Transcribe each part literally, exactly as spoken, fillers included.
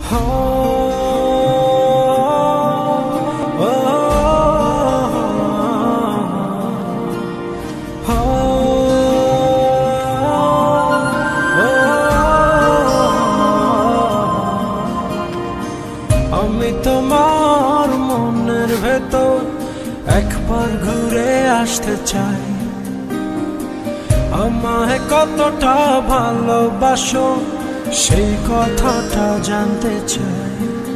আমি তোমার মনের ভেতর একবার ঘুরে আসতে চাই। আমায় কতটা ভালোবাসো সেই কথাটা জানতে চাই।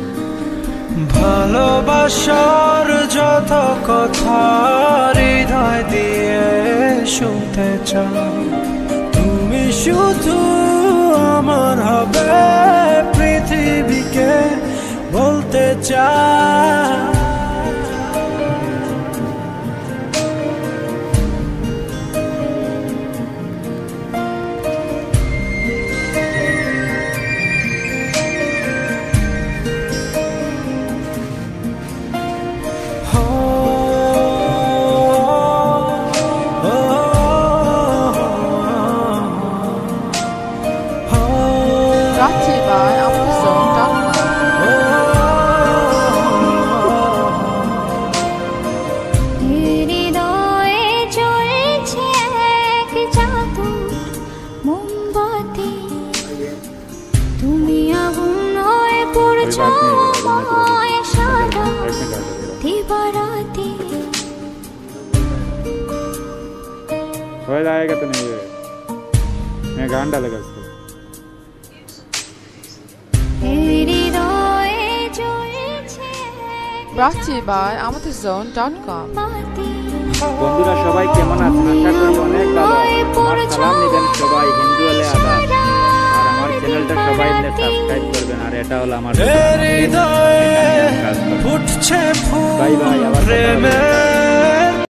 ভালোবাসার যত কথা হৃদয় দিয়ে শুনতে চাই। তুমি শুধু আমার হবে পৃথিবীকে বলতে চাই। हो जाएगा तो नहीं है, मैं गान डालेगा उसको। Brought to you by amazon dot com। বন্ধুরা সবাই কেমন আছেন? আশা করি অনেক ভালো আছেন। সালাম নেবেন সবাই হিন্দু হলে আদা, আর আমার চ্যানেলটা সবাই মিলে সাবস্ক্রাইব করবেন। আর এটা হলো আমার হৃদয়ে ফুটছে ফুল প্রেমে।